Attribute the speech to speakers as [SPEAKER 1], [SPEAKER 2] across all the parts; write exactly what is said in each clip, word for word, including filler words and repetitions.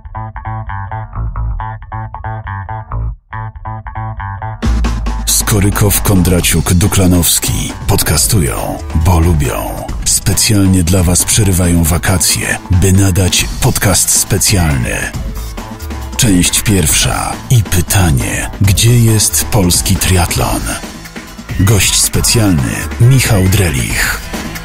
[SPEAKER 1] Skorykow, Kondraciuk, Duklanowski podcastują, bo lubią. Specjalnie dla Was przerywają wakacje, by nadać podcast specjalny. Część pierwsza i pytanie, gdzie jest polski triatlon? Gość specjalny Michał Drelich.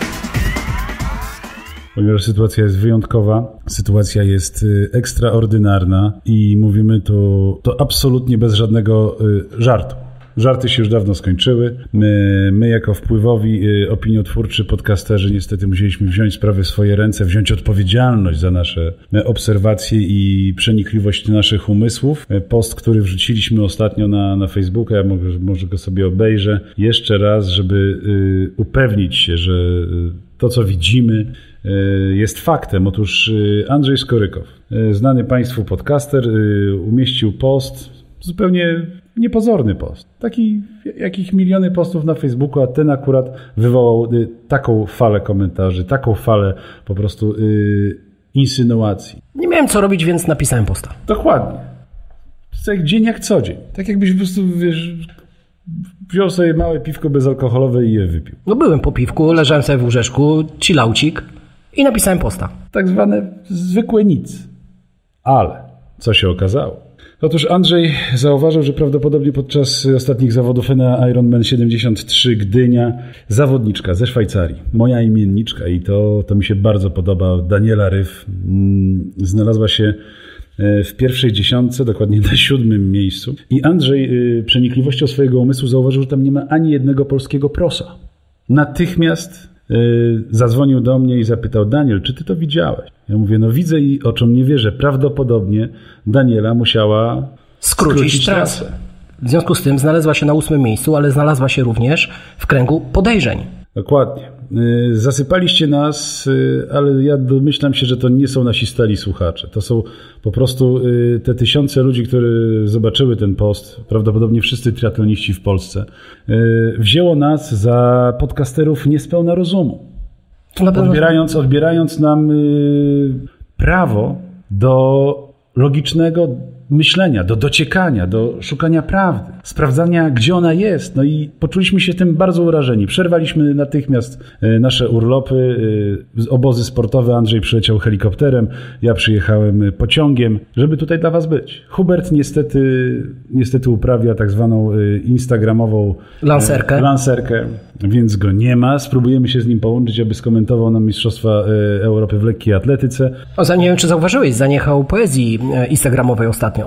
[SPEAKER 2] Ponieważ sytuacja jest wyjątkowa, sytuacja jest ekstraordynarna i mówimy to, to absolutnie bez żadnego żartu. Żarty się już dawno skończyły. My, my jako wpływowi, opiniotwórczy podcasterzy niestety musieliśmy wziąć sprawy w swoje ręce, wziąć odpowiedzialność za nasze obserwacje i przenikliwość naszych umysłów. Post, który wrzuciliśmy ostatnio na, na Facebooka, ja może, może go sobie obejrzę jeszcze raz, żeby y, upewnić się, że to, co widzimy, y, jest faktem. Otóż y, Andrzej Skorykow, y, znany Państwu podcaster, y, umieścił post, zupełnie niepozorny post. Taki, jakich miliony postów na Facebooku, a ten akurat wywołał y, taką falę komentarzy, taką falę po prostu y, insynuacji.
[SPEAKER 3] Nie miałem co robić, więc napisałem posta.
[SPEAKER 2] Dokładnie. Jak dzień jak co dzień. Tak jakbyś po prostu, wiesz, wziął sobie małe piwko bezalkoholowe i je wypił.
[SPEAKER 3] No byłem po piwku, leżałem sobie w łóżeczku, chillaucik i napisałem posta.
[SPEAKER 2] Tak zwane zwykłe nic. Ale co się okazało? Otóż Andrzej zauważył, że prawdopodobnie podczas ostatnich zawodów na Ironman siedemdziesiąt trzy Gdynia zawodniczka ze Szwajcarii, moja imienniczka i to, to mi się bardzo podoba, Daniela Ryf, znalazła się w pierwszej dziesiątce, dokładnie na siódmym miejscu. I Andrzej przenikliwością swojego umysłu zauważył, że tam nie ma ani jednego polskiego prosa. Natychmiast zadzwonił do mnie i zapytał: Daniel, czy ty to widziałeś? Ja mówię: no widzę i oczom nie wierzę. Prawdopodobnie Daniela musiała skrócić, skrócić trasę. trasę.
[SPEAKER 3] W związku z tym znalazła się na ósmym miejscu, ale znalazła się również w kręgu podejrzeń.
[SPEAKER 2] Dokładnie. Zasypaliście nas, ale ja domyślam się, że to nie są nasi stali słuchacze. To są po prostu te tysiące ludzi, które zobaczyły ten post, prawdopodobnie wszyscy triatloniści w Polsce, wzięło nas za podcasterów niespełna rozumu. Odbierając, odbierając nam prawo do logicznego myślenia, do dociekania, do szukania prawdy, sprawdzania, gdzie ona jest. No i poczuliśmy się tym bardzo urażeni. Przerwaliśmy natychmiast nasze urlopy, obozy sportowe. Andrzej przyleciał helikopterem, ja przyjechałem pociągiem, żeby tutaj dla was być. Hubert niestety, niestety uprawia tak zwaną instagramową
[SPEAKER 3] lancerkę.
[SPEAKER 2] lancerkę, więc go nie ma. Spróbujemy się z nim połączyć, aby skomentował nam Mistrzostwa Europy w lekkiej atletyce.
[SPEAKER 3] O, nie wiem, czy zauważyłeś, zaniechał poezji instagramowej ostatnio.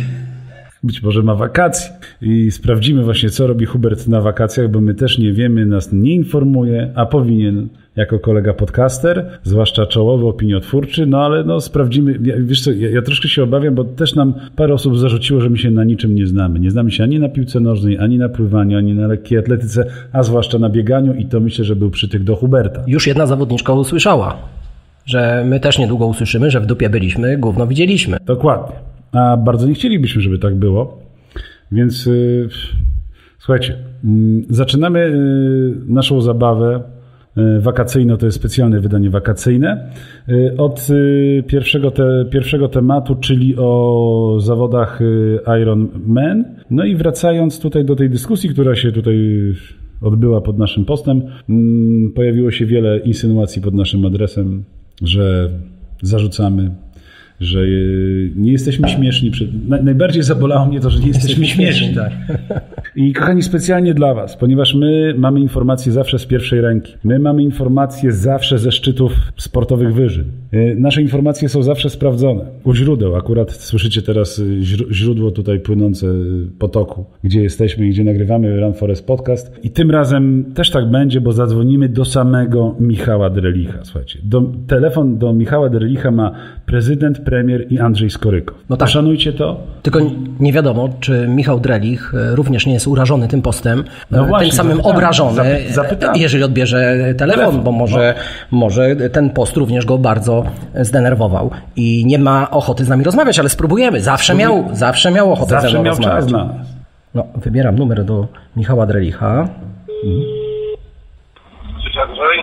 [SPEAKER 2] Być może ma wakacje i sprawdzimy właśnie, co robi Hubert na wakacjach, bo my też nie wiemy, nas nie informuje, a powinien jako kolega podcaster, zwłaszcza czołowy, opiniotwórczy, no ale no sprawdzimy. Ja, wiesz co, ja, ja troszkę się obawiam, bo też nam parę osób zarzuciło, że my się na niczym nie znamy. Nie znamy się ani na piłce nożnej, ani na pływaniu, ani na lekkiej atletyce, a zwłaszcza na bieganiu i to myślę, że był przytyk do Huberta.
[SPEAKER 3] Już jedna zawodniczka usłyszała, że my też niedługo usłyszymy, że w dupie byliśmy, gówno widzieliśmy.
[SPEAKER 2] Dokładnie. A bardzo nie chcielibyśmy, żeby tak było. Więc yy, słuchajcie, yy, zaczynamy yy, naszą zabawę yy, wakacyjną, to jest specjalne wydanie wakacyjne, yy, od yy, pierwszego, te, pierwszego tematu, czyli o zawodach yy, Ironman. No i wracając tutaj do tej dyskusji, która się tutaj odbyła pod naszym postem, yy, pojawiło się wiele insynuacji pod naszym adresem, że zarzucamy, że nie jesteśmy śmieszni. Najbardziej zabolało mnie to, że nie jesteśmy, jesteśmy śmieszni. Tak. I kochani, specjalnie dla was, ponieważ my mamy informacje zawsze z pierwszej ręki. My mamy informacje zawsze ze szczytów sportowych wyżyn. Nasze informacje są zawsze sprawdzone. U źródeł, akurat słyszycie teraz źródło tutaj płynące potoku, gdzie jesteśmy i gdzie nagrywamy Run Forest Podcast. I tym razem też tak będzie, bo zadzwonimy do samego Michała Drelicha. Słuchajcie, do, telefon do Michała Drelicha ma prezydent, premier i Andrzej Skorykow. No tak. Szanujcie to.
[SPEAKER 3] Tylko nie wiadomo, czy Michał Drelich również nie jest urażony tym postem, no właśnie, tym samym zapytamy, obrażony, zapytamy. jeżeli odbierze telefon, telefon bo może, no. może ten post również go bardzo zdenerwował i nie ma ochoty z nami rozmawiać, ale spróbujemy. Zawsze miał, zawsze miał ochotę
[SPEAKER 2] zawsze
[SPEAKER 3] ze mną
[SPEAKER 2] miał
[SPEAKER 3] rozmawiać.
[SPEAKER 2] Czas na nas.
[SPEAKER 3] No, wybieram numer do Michała Drelicha. Mhm.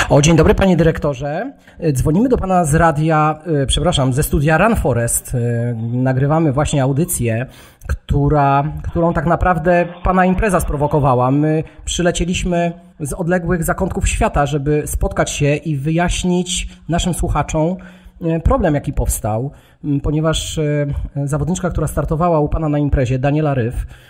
[SPEAKER 3] O, dzień dobry panie dyrektorze. Dzwonimy do pana z radia, przepraszam, ze studia Run Forest. Nagrywamy właśnie audycję, która, którą tak naprawdę pana impreza sprowokowała. My przylecieliśmy z odległych zakątków świata, żeby spotkać się i wyjaśnić naszym słuchaczom problem, jaki powstał, ponieważ zawodniczka, która startowała u pana na imprezie, Daniela Ryf,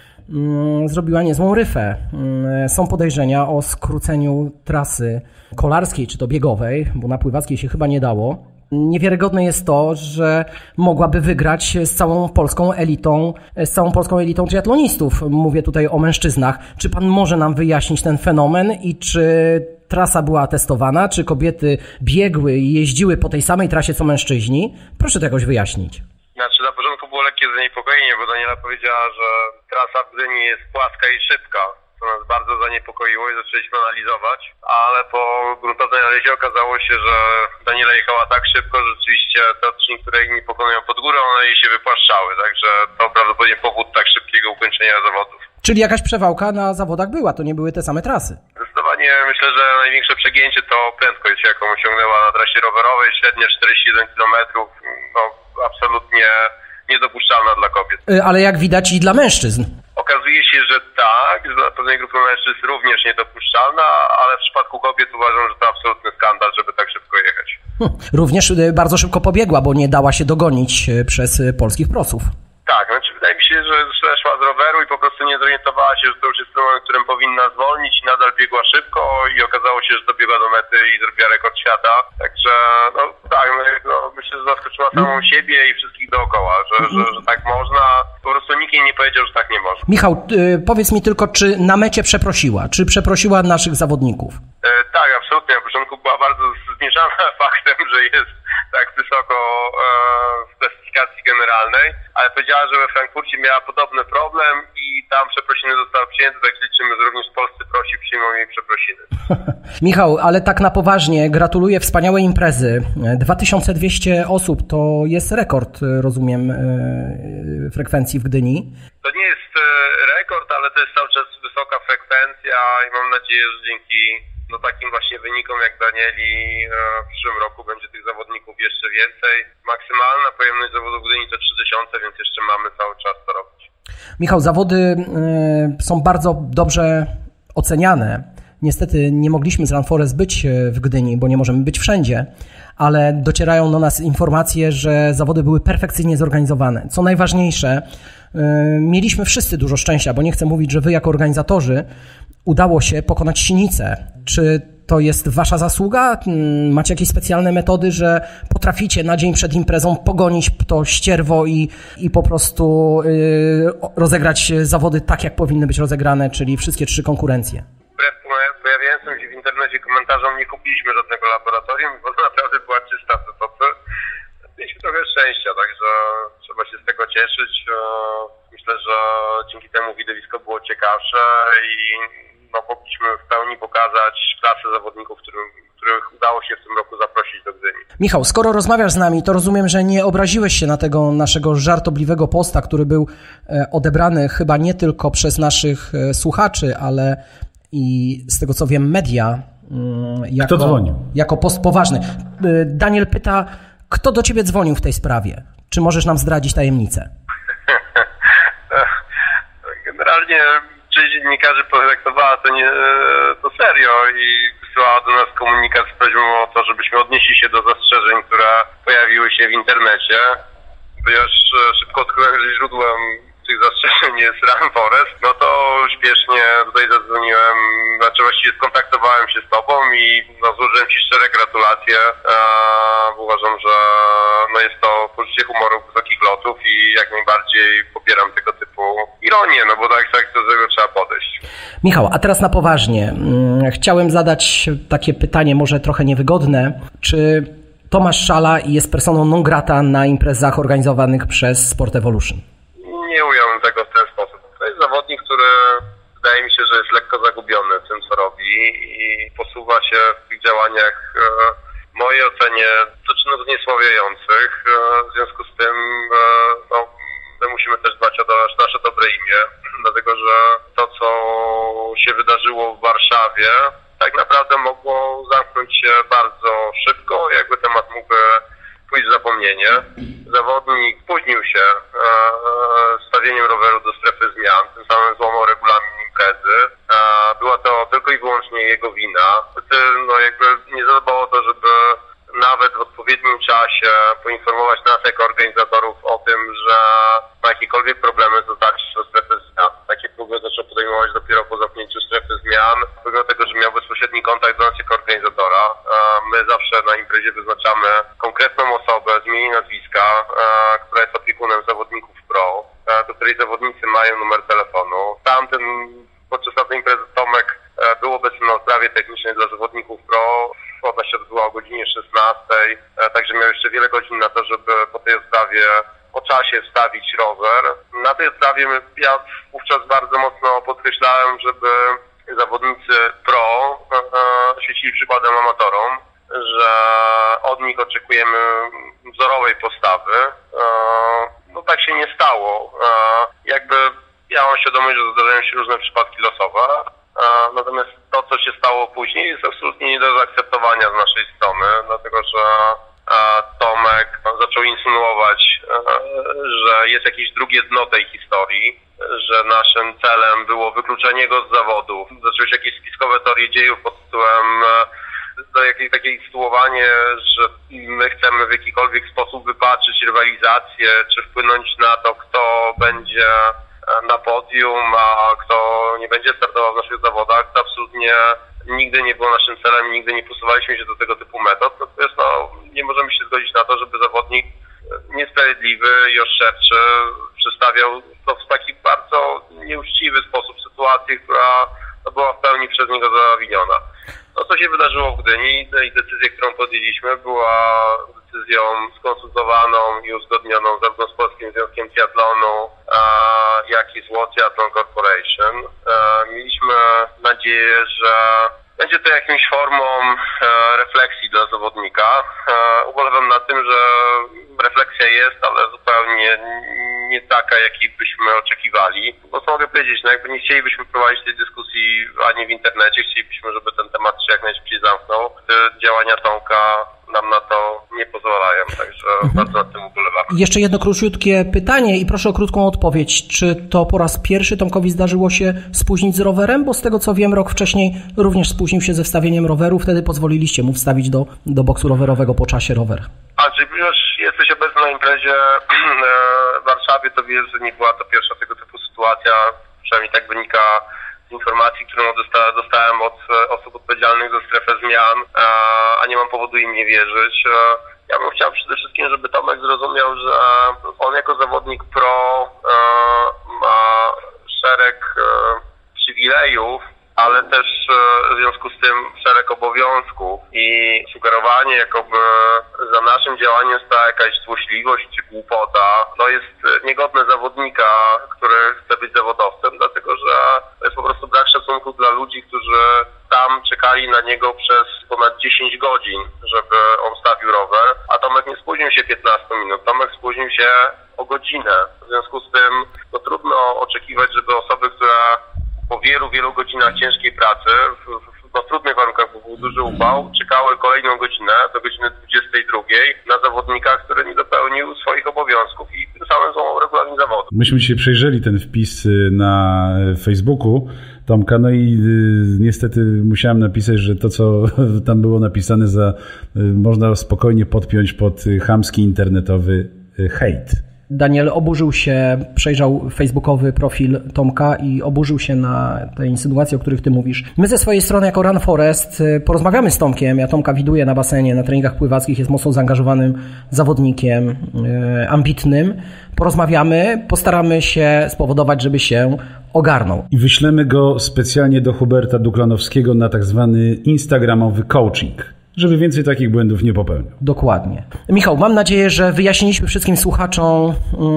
[SPEAKER 3] zrobiła niezłą ryfę. Są podejrzenia o skróceniu trasy kolarskiej czy to biegowej, bo na pływackiej się chyba nie dało. Niewiarygodne jest to, że mogłaby wygrać z całą polską elitą, z całą polską elitą triatlonistów. Mówię tutaj o mężczyznach. Czy pan może nam wyjaśnić ten fenomen i czy trasa była testowana, czy kobiety biegły i jeździły po tej samej trasie co mężczyźni? Proszę to jakoś wyjaśnić.
[SPEAKER 4] Znaczy na początku było lekkie zaniepokojenie, bo Daniela powiedziała, że trasa w Gdyni jest płaska i szybka, co nas bardzo zaniepokoiło i zaczęliśmy analizować, ale po gruntownej analizie okazało się, że Daniela jechała tak szybko, że rzeczywiście te odcinki, które inni pokonują pod górę, one jej się wypłaszczały, także to prawdopodobnie powód tak szybkiego ukończenia zawodów.
[SPEAKER 3] Czyli jakaś przewałka na zawodach była, to nie były te same trasy.
[SPEAKER 4] Zdecydowanie myślę, że największe przegięcie to prędkość, jaką osiągnęła na trasie rowerowej, średnie czterdzieści jeden kilometrów, no absolutnie niedopuszczalna dla kobiet.
[SPEAKER 3] Ale jak widać i dla mężczyzn.
[SPEAKER 4] Okazuje się, że tak, dla pewnej grupy mężczyzn również niedopuszczalna, ale w przypadku kobiet uważam, że to absolutny skandal, żeby tak szybko jechać.
[SPEAKER 3] Hm. Również bardzo szybko pobiegła, bo nie dała się dogonić przez polskich prosów.
[SPEAKER 4] Tak, znaczy wydaje mi się, że szła z roweru i po prostu nie zorientowała się, że to już jest ten moment, w którym powinna zwolnić i nadal biegła szybko i okazało się, że dobiegła do mety i zrobiła rekord świata. Także no tak, no, no, myślę, że zaskoczyła samą siebie i wszystkich dookoła, że, że, że tak można. Po prostu nikt jej nie powiedział, że tak nie można.
[SPEAKER 3] Michał, yy, powiedz mi tylko, czy na mecie przeprosiła? Czy przeprosiła naszych zawodników?
[SPEAKER 4] E, tak, absolutnie. Na początku była bardzo zmieszana faktem, że jest tak wysoko e, w klasyfikacji generalnej, ale powiedziała, że we Frankfurcie miała podobny problem i tam przeprosiny zostały przyjęte, tak liczymy, że również polscy prosi przyjmą jej przeprosiny.
[SPEAKER 3] Michał, ale tak na poważnie, gratuluję wspaniałej imprezy. dwa tysiące dwieście osób to jest rekord, rozumiem, frekwencji w Gdyni.
[SPEAKER 4] To nie jest rekord, ale to jest cały czas wysoka frekwencja i mam nadzieję, że dzięki no takim właśnie wynikom jak Danieli w przyszłym roku będzie tych zawodników jeszcze więcej. Maksymalna pojemność zawodów w Gdyni to trzy tysiące, więc jeszcze mamy cały czas to robić.
[SPEAKER 3] Michał, zawody y, są bardzo dobrze oceniane. Niestety nie mogliśmy z Run Forest być w Gdyni, bo nie możemy być wszędzie, ale docierają do nas informacje, że zawody były perfekcyjnie zorganizowane. Co najważniejsze, y, mieliśmy wszyscy dużo szczęścia, bo nie chcę mówić, że wy jako organizatorzy udało się pokonać sinicę. Czy to jest wasza zasługa? Macie jakieś specjalne metody, że potraficie na dzień przed imprezą pogonić to ścierwo i, i po prostu yy, rozegrać zawody tak, jak powinny być rozegrane, czyli wszystkie trzy konkurencje?
[SPEAKER 4] Wbrew pojawiającym się w internecie komentarzom nie kupiliśmy żadnego laboratorium, bo to naprawdę była czysta wysoce. Mieliśmy trochę szczęścia, także trzeba się z tego cieszyć. Myślę, że dzięki temu widowisko było ciekawsze i no, mogliśmy w pełni pokazać klasę zawodników, którym, których udało się w tym roku zaprosić do Gdyni.
[SPEAKER 3] Michał, skoro rozmawiasz z nami, to rozumiem, że nie obraziłeś się na tego naszego żartobliwego posta, który był odebrany chyba nie tylko przez naszych słuchaczy, ale i z tego co wiem media jako,
[SPEAKER 2] kto dzwonił?
[SPEAKER 3] Jako post poważny. Daniel pyta, kto do ciebie dzwonił w tej sprawie? Czy możesz nam zdradzić tajemnicę?
[SPEAKER 4] Generalnie część dziennikarzy potraktowała to, nie, to serio i wysłała do nas komunikat z prośbą o to, żebyśmy odnieśli się do zastrzeżeń, które pojawiły się w internecie. Ponieważ szybko odkryłem, że źródłem tych zastrzeżeń jest Run Forest, no to śpiesznie tutaj zadzwoniłem, znaczy właściwie skontaktowałem się z tobą i no, złożyłem ci szczere gratulacje. Eee, uważam, że no, jest to poczucie humoru wysokich lotów i jak najbardziej popieram tego typu ironię, no bo tak, tak do tego trzeba podejść.
[SPEAKER 3] Michał, a teraz na poważnie. Chciałem zadać takie pytanie, może trochę niewygodne. Czy Tomasz Szala jest personą non grata na imprezach organizowanych przez Sport Evolution?
[SPEAKER 4] Nie ująłem tego w ten sposób. To jest zawodnik, który wydaje mi się, że jest lekko zagubiony w tym, co robi i posuwa się w tych działaniach w mojej ocenie do czynów zniesławiających. W związku z tym no, my musimy też dbać o nasze dobre imię, dlatego że to, co się wydarzyło w Warszawie, tak naprawdę mogło zamknąć bardzo szybko, jakby temat mógłby pójść w zapomnienie. Zawodnik spóźnił się stawieniem roweru do strefy zmian, tym samym złamał regulamin imprezy. Była to tylko i wyłącznie jego wina. No jakby nie zadobało to, żeby nawet w odpowiednim czasie poinformować nas jako organizatorów o tym, że ma jakiekolwiek problemy z dotarciem do strefy zmian. Takie próby zaczął podejmować dopiero po zamknięciu strefy zmian, pomimo tego, że miał bezpośredni kontakt do nas jako organizatora. My zawsze na imprezie wyznaczamy konkretną osobę z imienia i nazwiska, która jest opiekunem zawodników pro, do której zawodnicy mają numer telefonu. Tamten podczas tej imprezy Tomek był obecny na odprawie technicznej dla zawodników pro. Ona się odbyła o godzinie szesnastej, także miał jeszcze wiele godzin na to, żeby po tej odprawie po czasie wstawić rower. Na tej odprawie ja wówczas bardzo mocno podkreślałem, żeby zawodnicy pro świecili przykładem amatorom, że od nich oczekujemy wzorowej postawy. No tak się nie stało. Jakby ja mam świadomość, że zdarzają się różne przypadki losowe. Natomiast to, co się stało później, jest absolutnie nie do zaakceptowania z naszej strony, dlatego że Tomek zaczął insynuować, że jest jakieś drugie dno tej historii, że naszym celem było wykluczenie go z zawodów. Zaczęły się jakieś spiskowe teorie dziejów pod tytułem jakieś takie insynuowanie, że my chcemy w jakikolwiek sposób wypaczyć rywalizację, czy wpłynąć na to, kto będzie na podium, a kto nie będzie startował w naszych zawodach. To absolutnie nigdy nie było naszym celem, nigdy nie posuwaliśmy się do tego typu metod. Natomiast no, nie możemy się zgodzić na to, żeby zawodnik niesprawiedliwy i oszczerczy przedstawiał to w taki bardzo nieuczciwy sposób sytuację, która no, była w pełni przez niego zawiniona. To, co się wydarzyło w Gdyni i decyzja, którą podjęliśmy, była decyzją skonsultowaną i uzgodnioną zarówno z Polskim Związkiem Triathlonu, jak i z World Triathlon Corporation. Mieliśmy nadzieję, że będzie to jakąś formą refleksji dla zawodnika. Ubolewam na tym, że refleksja jest, ale zupełnie nie taka, jakiej byśmy oczekiwali. Bo co mogę powiedzieć, no jakby nie chcielibyśmy prowadzić tej dyskusji ani w internecie, chcielibyśmy, żeby ten temat się jak najszybciej zamknął. Działania Tomka nam na to nie pozwalają, także mhm. bardzo nad tym ubolewamy.
[SPEAKER 3] Jeszcze jedno króciutkie pytanie i proszę o krótką odpowiedź. Czy to po raz pierwszy Tomkowi zdarzyło się spóźnić z rowerem? Bo z tego co wiem, rok wcześniej również spóźnił się ze wstawieniem roweru. Wtedy pozwoliliście mu wstawić do, do boksu rowerowego po czasie rower.
[SPEAKER 4] A, czy już jesteś obecny na imprezie w Warszawie, to wiesz, że nie była to pierwsza tego typu sytuacja. Przynajmniej tak wynika z informacji, którą dostałem od osób odpowiedzialnych za strefę zmian, a nie mam powodu im nie wierzyć. Ja bym chciał przede wszystkim, żeby Tomek zrozumiał, że on jako zawodnik pro ma szereg przywilejów, ale też w związku z tym szereg obowiązków i sugerowanie, jakoby za naszym działaniem stała jakaś złośliwość czy głupota, to jest niegodne zawodnika, który chce być zawodowcem, dlatego że to jest po prostu brak szacunku dla ludzi, którzy tam czekali na niego przez ponad dziesięć godzin, żeby on stawił rower, a Tomek nie spóźnił się piętnaście minut, Tomek spóźnił się o godzinę. W związku z tym to trudno oczekiwać, żeby osoby, które po wielu, wielu godzinach ciężkiej pracy, w, w, w trudnych warunkach, bo był duży upał, czekały kolejną godzinę, do godziny dwudziestej drugiej, na zawodnika, który nie dopełnił swoich obowiązków i tym samym złamał regulamin zawodu.
[SPEAKER 2] Myśmy dzisiaj przejrzeli ten wpis na Facebooku Tomka, no i y, niestety musiałem napisać, że to, co tam było napisane, za, y, można spokojnie podpiąć pod chamski internetowy y, hejt.
[SPEAKER 3] Daniel oburzył się, przejrzał facebookowy profil Tomka i oburzył się na te insynuacje, o których ty mówisz. My ze swojej strony jako Run Forest porozmawiamy z Tomkiem. Ja Tomka widuję na basenie, na treningach pływackich, jest mocno zaangażowanym zawodnikiem, yy, ambitnym. Porozmawiamy, postaramy się spowodować, żeby się ogarnął.
[SPEAKER 2] I wyślemy go specjalnie do Huberta Duklanowskiego na tak zwany instagramowy coaching, żeby więcej takich błędów nie popełniał.
[SPEAKER 3] Dokładnie. Michał, mam nadzieję, że wyjaśniliśmy wszystkim słuchaczom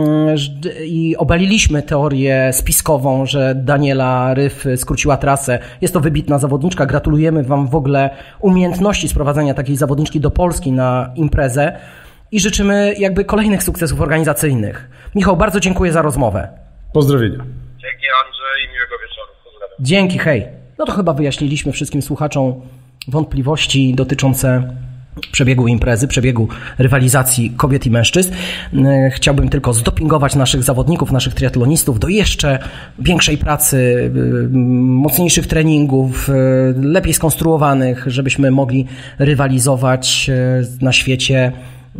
[SPEAKER 3] i obaliliśmy teorię spiskową, że Daniela Ryf skróciła trasę. Jest to wybitna zawodniczka. Gratulujemy Wam w ogóle umiejętności sprowadzenia takiej zawodniczki do Polski na imprezę i życzymy jakby kolejnych sukcesów organizacyjnych. Michał, bardzo dziękuję za rozmowę.
[SPEAKER 2] Pozdrowienia.
[SPEAKER 4] Dzięki Andrzej i miłego wieczoru. Pozdrawiam.
[SPEAKER 3] Dzięki, hej. No to chyba wyjaśniliśmy wszystkim słuchaczom wątpliwości dotyczące przebiegu imprezy, przebiegu rywalizacji kobiet i mężczyzn. Chciałbym tylko zdopingować naszych zawodników, naszych triatlonistów do jeszcze większej pracy, mocniejszych treningów, lepiej skonstruowanych, żebyśmy mogli rywalizować na świecie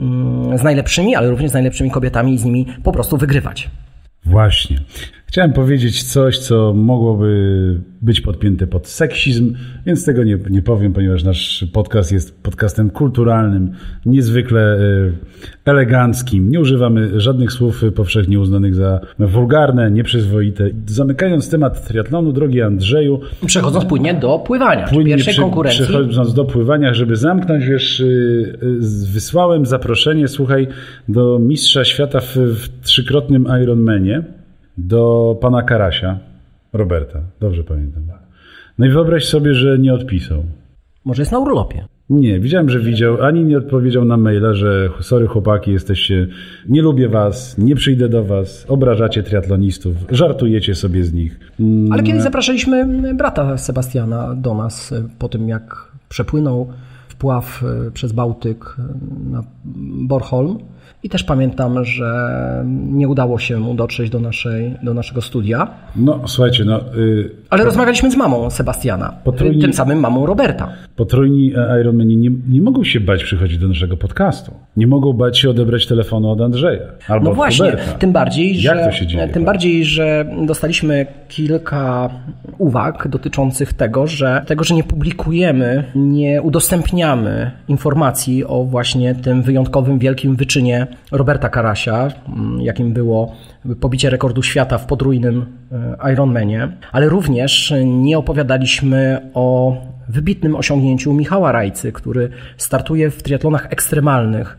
[SPEAKER 3] z najlepszymi, ale również z najlepszymi kobietami i z nimi po prostu wygrywać.
[SPEAKER 2] Właśnie. Chciałem powiedzieć coś, co mogłoby być podpięte pod seksizm, więc tego nie, nie powiem, ponieważ nasz podcast jest podcastem kulturalnym, niezwykle eleganckim. Nie używamy żadnych słów powszechnie uznanych za wulgarne, nieprzyzwoite. Zamykając temat triatlonu, drogi Andrzeju...
[SPEAKER 3] Przechodząc płynnie do pływania, płynnie pierwszej przy, konkurencji.
[SPEAKER 2] Przechodząc do pływania, żeby zamknąć, wiesz, wysłałem zaproszenie, słuchaj, do mistrza świata w, w trzykrotnym Ironmanie, do pana Karasia, Roberta, dobrze pamiętam. No i wyobraź sobie, że nie odpisał.
[SPEAKER 3] Może jest na urlopie.
[SPEAKER 2] Nie, widziałem, że widział, ani nie odpowiedział na maila, że sorry chłopaki, jesteście, nie lubię was, nie przyjdę do was, obrażacie triatlonistów, żartujecie sobie z nich.
[SPEAKER 3] Mm. Ale kiedyś zapraszaliśmy brata Sebastiana do nas po tym, jak przepłynął wpław przez Bałtyk na Bornholm. I też pamiętam, że nie udało się mu dotrzeć do, naszej, do naszego studia.
[SPEAKER 2] No, słuchajcie, no... Yy,
[SPEAKER 3] Ale po... rozmawialiśmy z mamą Sebastiana, potrójni... tym samym mamą Roberta.
[SPEAKER 2] Potrójni Ironmani nie, nie mogą się bać przychodzić do naszego podcastu. Nie mogą bać się odebrać telefonu od Andrzeja albo
[SPEAKER 3] no
[SPEAKER 2] od
[SPEAKER 3] właśnie,
[SPEAKER 2] Roberta.
[SPEAKER 3] tym bardziej,
[SPEAKER 2] Jak
[SPEAKER 3] że,
[SPEAKER 2] to się dzieje?
[SPEAKER 3] Tym bardziej, że dostaliśmy kilka uwag dotyczących tego, że tego, że nie publikujemy, nie udostępniamy informacji o właśnie tym wyjątkowym, wielkim wyczynie Roberta Karasia, jakim było pobicie rekordu świata w podrójnym Ironmanie, ale również nie opowiadaliśmy o wybitnym osiągnięciu Michała Rajcy, który startuje w triatlonach ekstremalnych,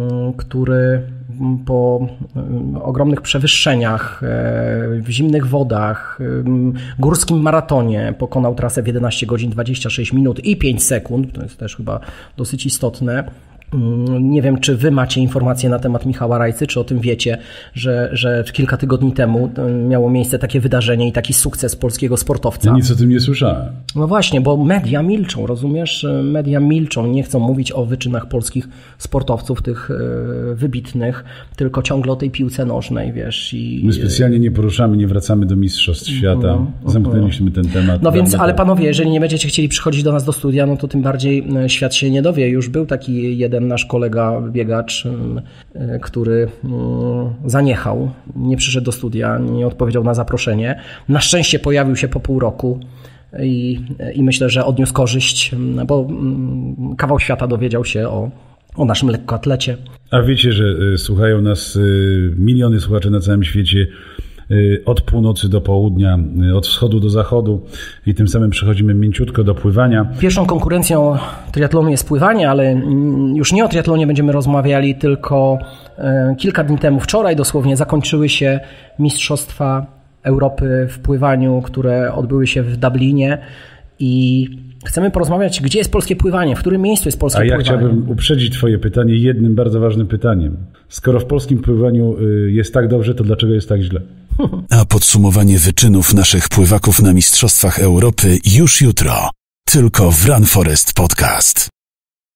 [SPEAKER 3] który po ogromnych przewyższeniach w zimnych wodach, górskim maratonie pokonał trasę w jedenaście godzin dwadzieścia sześć minut i pięć sekund, to jest też chyba dosyć istotne. Nie wiem, czy wy macie informacje na temat Michała Rajcy, czy o tym wiecie, że, że kilka tygodni temu miało miejsce takie wydarzenie i taki sukces polskiego sportowca.
[SPEAKER 2] Ja nic o tym nie słyszałem.
[SPEAKER 3] No właśnie, bo media milczą, rozumiesz? Media milczą, nie chcą mówić o wyczynach polskich sportowców, tych wybitnych, tylko ciągle o tej piłce nożnej, wiesz. I...
[SPEAKER 2] My specjalnie nie poruszamy, nie wracamy do Mistrzostw Świata. Uh-huh, Zamknęliśmy uh-huh. ten temat.
[SPEAKER 3] No więc, ale panowie, jeżeli nie będziecie chcieli przychodzić do nas do studia, no to tym bardziej świat się nie dowie. Już był taki jeden nasz kolega biegacz, który zaniechał, nie przyszedł do studia, nie odpowiedział na zaproszenie. Na szczęście pojawił się po pół roku i, i myślę, że odniósł korzyść, bo kawał świata dowiedział się o, o naszym lekkoatlecie.
[SPEAKER 2] A wiecie, że słuchają nas miliony słuchaczy na całym świecie, od północy do południa, od wschodu do zachodu i tym samym przechodzimy mięciutko do pływania.
[SPEAKER 3] Pierwszą konkurencją triatlonu jest pływanie, ale już nie o triatlonie będziemy rozmawiali, tylko kilka dni temu, wczoraj dosłownie, zakończyły się Mistrzostwa Europy w pływaniu, które odbyły się w Dublinie i chcemy porozmawiać, gdzie jest polskie pływanie, w którym miejscu jest polskie pływanie.
[SPEAKER 2] A ja chciałbym uprzedzić twoje pytanie jednym bardzo ważnym pytaniem. Skoro w polskim pływaniu jest tak dobrze, to dlaczego jest tak źle?
[SPEAKER 1] A podsumowanie wyczynów naszych pływaków na Mistrzostwach Europy już jutro. Tylko w Run Forest Podcast.